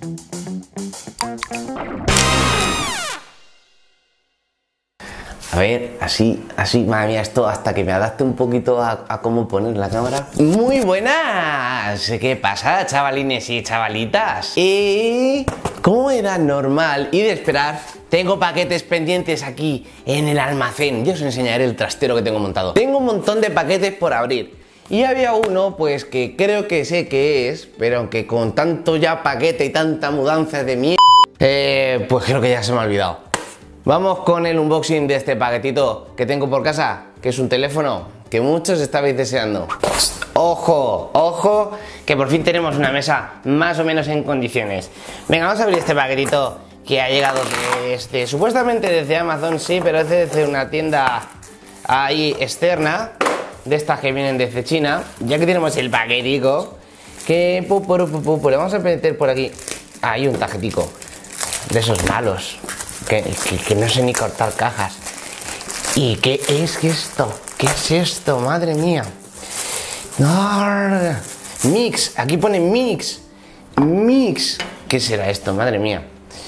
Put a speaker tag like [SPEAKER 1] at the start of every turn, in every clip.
[SPEAKER 1] A ver, así, madre mía, esto hasta que me adapte un poquito a cómo poner la cámara. ¡Muy buenas! ¿Qué pasa, chavalines y chavalitas? Y como era normal y de esperar, tengo paquetes pendientes aquí en el almacén. Yo os enseñaré el trastero que tengo montado. Tengo un montón de paquetes por abrir. Y había uno, pues que creo que sé qué es, pero aunque con tanto ya paquete y tanta mudanza de mierda, pues creo que ya se me ha olvidado. Vamos con el unboxing de este paquetito que tengo por casa, que es un teléfono que muchos estabais deseando. ¡Ojo! ¡Ojo! Que por fin tenemos una mesa más o menos en condiciones. Venga, vamos a abrir este paquetito que ha llegado supuestamente desde Amazon, sí, pero es desde una tienda ahí externa, de estas que vienen desde China. Ya que tenemos el paquetico, que le vamos a meter por aquí. Hay un tarjetico de esos malos. Que no sé ni cortar cajas. ¿Y qué es esto? ¿Qué es esto? Madre mía. No, Mix, aquí pone Mix. Mix. ¿Qué será esto? Madre mía.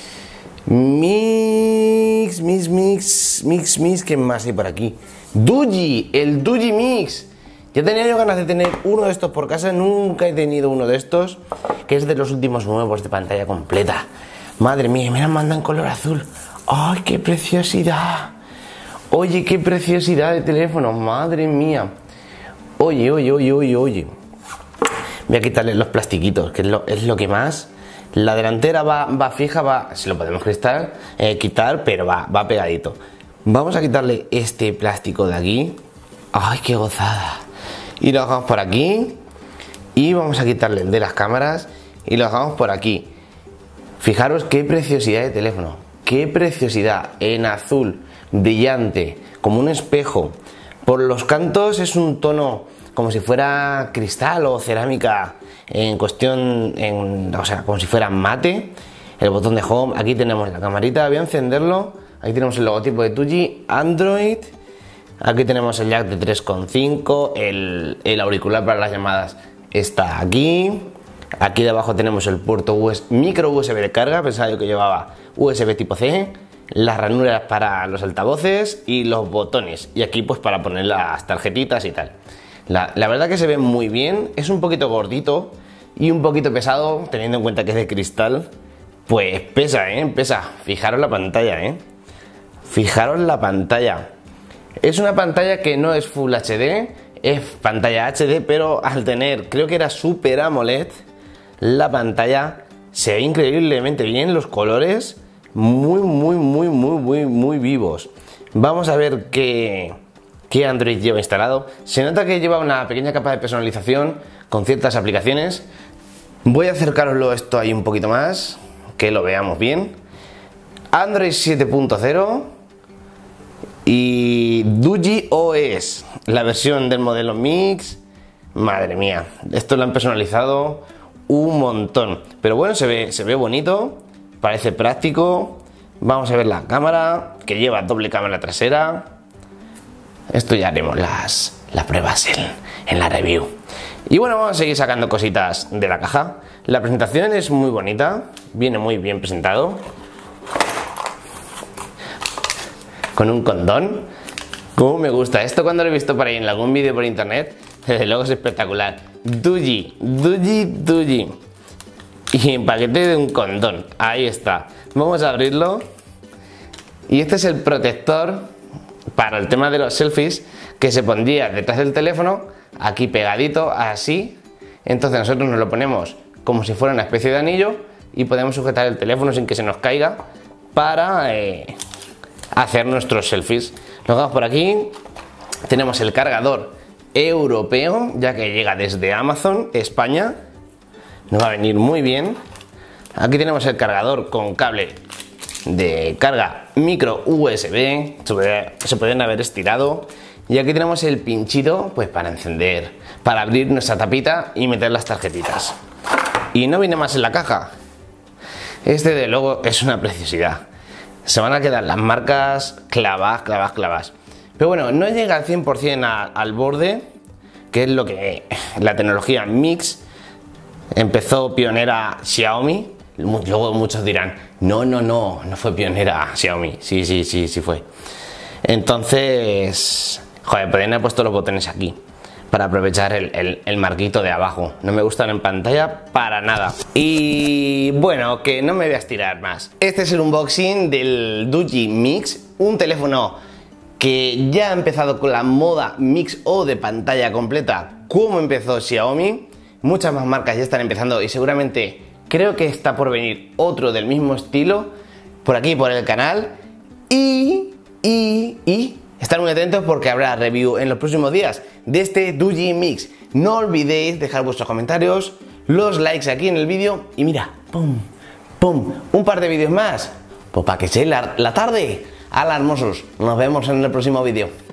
[SPEAKER 1] Mix. ¿Qué más hay por aquí? Duji, el Duji Mix. Ya tenía yo ganas de tener uno de estos por casa. Nunca he tenido uno de estos, que es de los últimos nuevos de pantalla completa. Madre mía, me la mandan en color azul. ¡Ay, qué preciosidad! Oye, qué preciosidad de teléfono, madre mía. Oye. Voy a quitarle los plastiquitos, que es lo que más. La delantera va fija, se lo podemos quitar, pero va pegadito. Vamos a quitarle este plástico de aquí. ¡Ay, qué gozada! Y lo dejamos por aquí. Y vamos a quitarle el de las cámaras y lo dejamos por aquí. Fijaros qué preciosidad de teléfono, qué preciosidad, en azul, brillante, como un espejo. Por los cantos es un tono como si fuera cristal o cerámica, o sea, como si fuera mate. El botón de home, aquí tenemos la camarita, voy a encenderlo. Aquí tenemos el logotipo de Tuji, Android. Aquí tenemos el jack de 3,5, el auricular para las llamadas está aquí. Aquí debajo tenemos el puerto micro USB de carga, pensaba yo que llevaba USB tipo C, las ranuras para los altavoces y los botones. Y aquí pues para poner las tarjetitas y tal. La verdad que se ve muy bien, es un poquito gordito y un poquito pesado, teniendo en cuenta que es de cristal. Pues pesa, pesa. Fijaros la pantalla, Fijaros la pantalla. Es una pantalla que no es Full HD, es pantalla HD, pero al tener, creo que era Super AMOLED, la pantalla se ve increíblemente bien, los colores muy vivos. Vamos a ver qué Android lleva instalado. Se nota que lleva una pequeña capa de personalización con ciertas aplicaciones. Voy a acercaroslo esto ahí un poquito más, que lo veamos bien. Android 7.0 y Duji OS, la versión del modelo Mix. Madre mía, esto lo han personalizado un montón, pero bueno, se ve bonito, parece práctico. Vamos a ver la cámara, que lleva doble cámara trasera. Esto ya haremos las pruebas en la review. Y bueno, vamos a seguir sacando cositas de la caja. La presentación es muy bonita, viene muy bien presentado, con un condón. Como me gusta esto, cuando lo he visto por ahí en algún vídeo por internet, desde luego es espectacular. Duji. Y en paquete de un condón. Ahí está. Vamos a abrirlo. Y este es el protector para el tema de los selfies, que se pondría detrás del teléfono, aquí pegadito, así. Entonces nosotros nos lo ponemos como si fuera una especie de anillo y podemos sujetar el teléfono sin que se nos caiga para hacer nuestros selfies. Lo dejamos por aquí. Tenemos el cargador europeo, ya que llega desde Amazon España, nos va a venir muy bien. Aquí tenemos el cargador con cable de carga micro USB, se pueden haber estirado. Y aquí tenemos el pinchito pues para encender, para abrir nuestra tapita y meter las tarjetitas. Y no viene más en la caja. Este de luego es una preciosidad. Se van a quedar las marcas clavadas. Pero bueno, no llega al 100% al borde, que es lo que la tecnología Mix empezó pionera Xiaomi, Luego muchos dirán, no fue pionera Xiaomi. Sí fue. Entonces, joder, podrían haber puesto los botones aquí para aprovechar el marquito de abajo. No me gustan en pantalla para nada. Y bueno, que no me voy a estirar más. Este es el unboxing del Doogee Mix, un teléfono que ya ha empezado con la moda Mix O de pantalla completa, como empezó Xiaomi. Muchas más marcas ya están empezando y seguramente creo que está por venir otro del mismo estilo por aquí, por el canal. Y estar muy atentos porque habrá review en los próximos días de este Doogee Mix. No olvidéis dejar vuestros comentarios, los likes aquí en el vídeo y mira, pum, un par de vídeos más, pues para que sea la tarde. ¡Hala, hermosos! Nos vemos en el próximo vídeo.